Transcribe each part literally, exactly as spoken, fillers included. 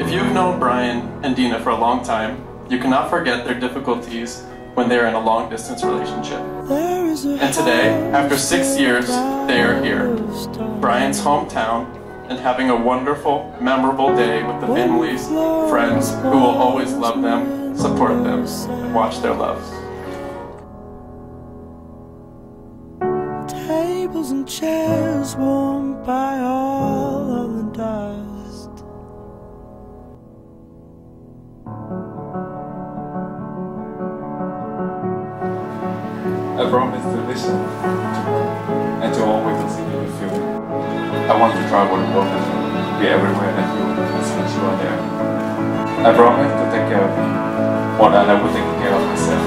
If you've known Brian and Dina for a long time, you cannot forget their difficulties when they are in a long-distance relationship. And today, after six years, they are here, Brian's hometown, and having a wonderful, memorable day with the families, friends who will always love them, support them, and watch their love. Tables and chairs warmed by all of the dust. I promise to listen to her and to always consider you feel. I want to travel the world with you, be everywhere that you as long as you are there. I promise to take care of you more than I would take care of myself.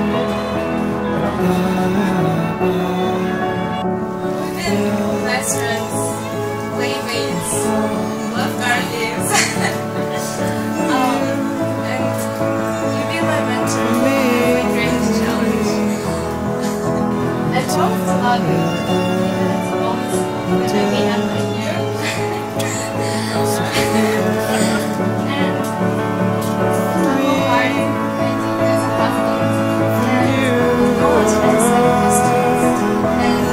Best friends, playmates, love guardians. um, and you be my mentor for my greatest challenge. I promise to love you, even if the moments when I may not like you. And I'm a hard and as a husband, and no one's been sacrificed to you. And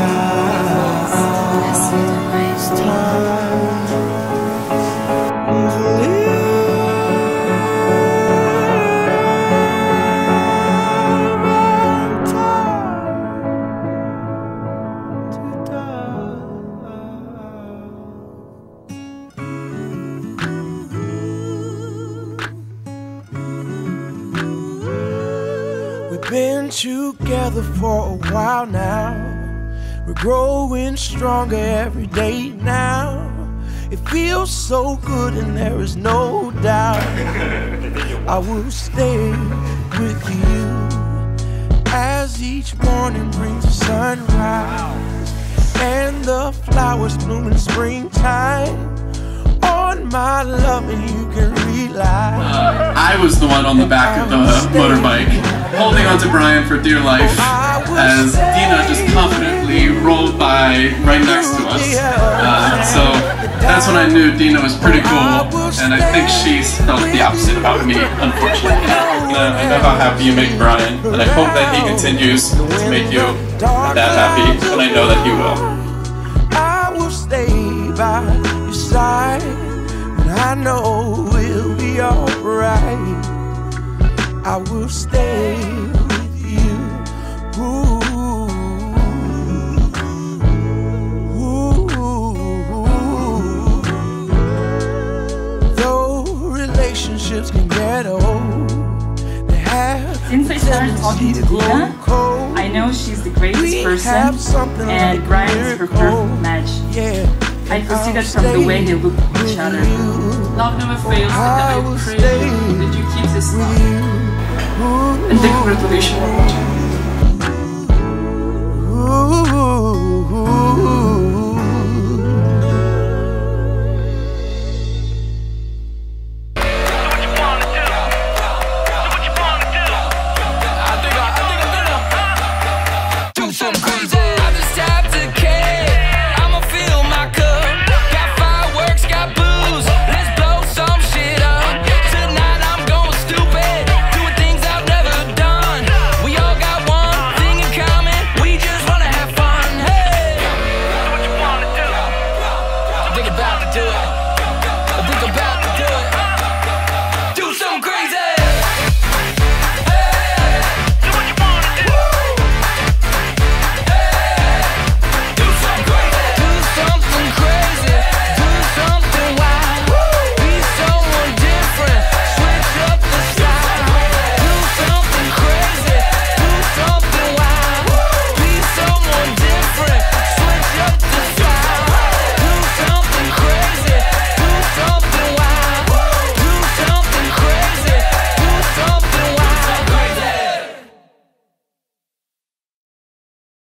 been together for a while now. We're growing stronger every day now. It feels so good and there is no doubt I will stay with you as each morning brings the sunrise and the flowers bloom in springtime. On my love and you can rely. Uh, I was the one on the back of the motorbike, holding on to Brian for dear life, as Dina just confidently rolled by right next to us. Uh, so that's when I knew Dina was pretty cool, and I think she's felt the opposite about me, unfortunately. Uh, I know how happy you make Brian, and I hope that he continues to make you that happy, and I know that he will. I will stay by your side, and I know we'll be alright. I will stay with you. Ooh, ooh, ooh. Though relationships can get old, they have. Since I started talking to Dina, I know she's the greatest person, and Brian is her perfect match. I could see that from the way they look at each other. Love never fails, and I pray that you keep this love. And congratulations. About to do it.